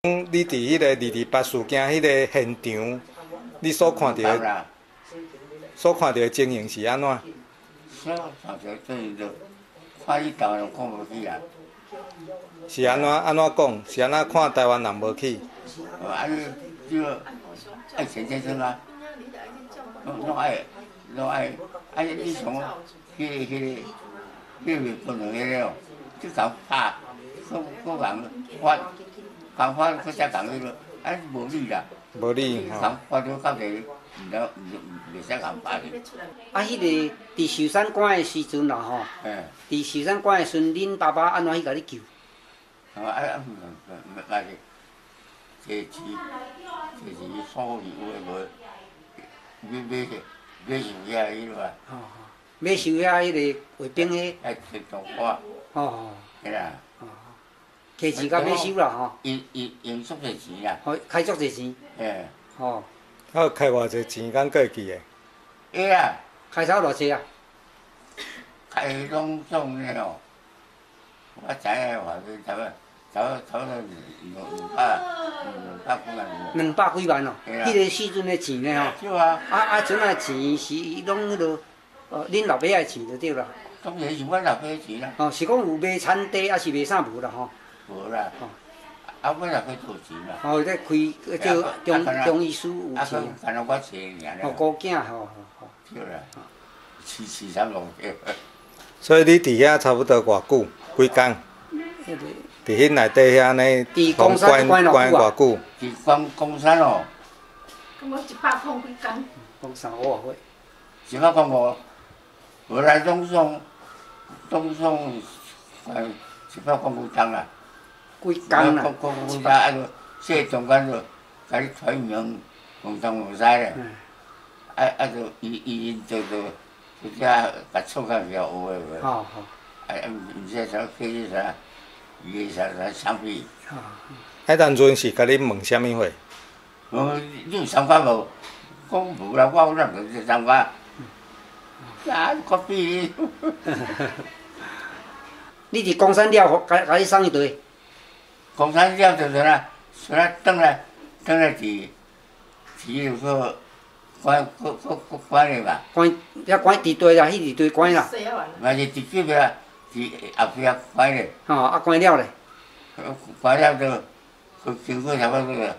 你伫迄个228事件迄个现场，你所看到的情形是安怎？ 所看到就是着看伊台湾人讲无去啊。 是安怎讲？是安怎看台湾人无去？ 这个爱钱先生啊，拢爱，你从迄个不能迄个，就讲拍，个人发，讲发佫才讲迄个，无理啦。 无理吼。 讲发到到底，袂使讲拍去。 迄个伫寿山关的时阵啦吼，伫寿山关的时阵，恁爸爸安怎去甲你救？ 坐钱所有有诶无，买寿遐迄落啊。 买寿遐迄个卫兵迄。 爱铁头花。 哦。 嘿啦。 摕钱甲买收啦吼。 用足侪钱啦。 好，开足侪钱。 嘿。 哦。 啊，开偌济钱，敢过会记诶？ 会啊。 开超偌济啊？ 开拢总诶哦，我知影话是差不多 200几万哦。迄个时阵的钱呢吼。 少啊。 阵仔钱是拢迄落，恁老爸的钱就对啦。 当然是阮老爸的钱啦。 哦，是讲有卖田地，还是卖啥无啦吼？ 无啦。阮老爸做钱啦。 哦，咧开叫中医师有钱。 干那我钱尔。 哦，孤囝吼。 对啦。饲三龙对。 所以你伫遐差不多偌久？几工？伫迄内底遐呢？ 公山关偌久？ 伫公山哦。 咁我100空几工？ 公山5岁。 100空5，后来总算100空几工啦。 几工啦？ 几工说中间就甲你传名，红东红西咧。就伊就遮甲错甲了有诶无？ 好。 毋知啥去啥，伊啥产品。 迄当阵是甲你问啥物货？ 你有想法无？讲无啦，我哪有想法？可比。 你伫公山了，甲你送一堆。 公山了就是啦，所以转来伫迄个关咧吧。 关伫堆啦，迄伫堆关啦。 嘛是伫这边，伫后壁关咧。 哦，关了咧。 关了就经过差不多个，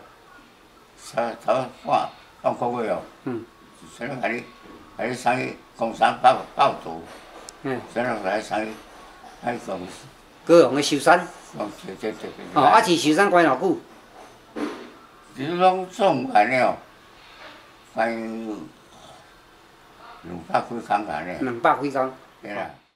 半个月哦。所以甲你送去公山报道。所以甲你送去高雄的寿山。 对。 哦，是寿山关偌久？ 你拢总关了，关200几工安尼。 200几工。 对啦。